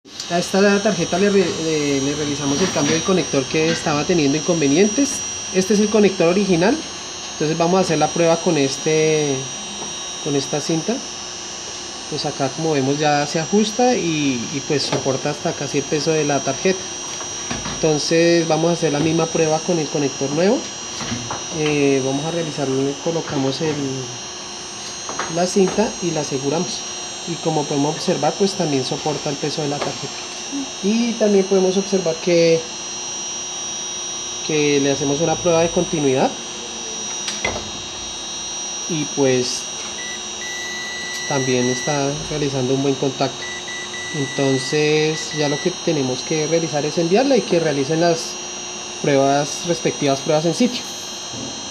A esta tarjeta le realizamos el cambio del conector que estaba teniendo inconvenientes. Este es el conector original, entonces vamos a hacer la prueba con esta cinta. Pues acá, como vemos, ya se ajusta y pues soporta hasta casi el peso de la tarjeta. Entonces vamos a hacer la misma prueba con el conector nuevo. Vamos a realizarlo, colocamos la cinta y la aseguramos. Y como podemos observar, pues también soporta el peso de la tarjeta. Y también podemos observar que le hacemos una prueba de continuidad y pues también está realizando un buen contacto. Entonces ya lo que tenemos que realizar es enviarla y que realicen las respectivas pruebas en sitio.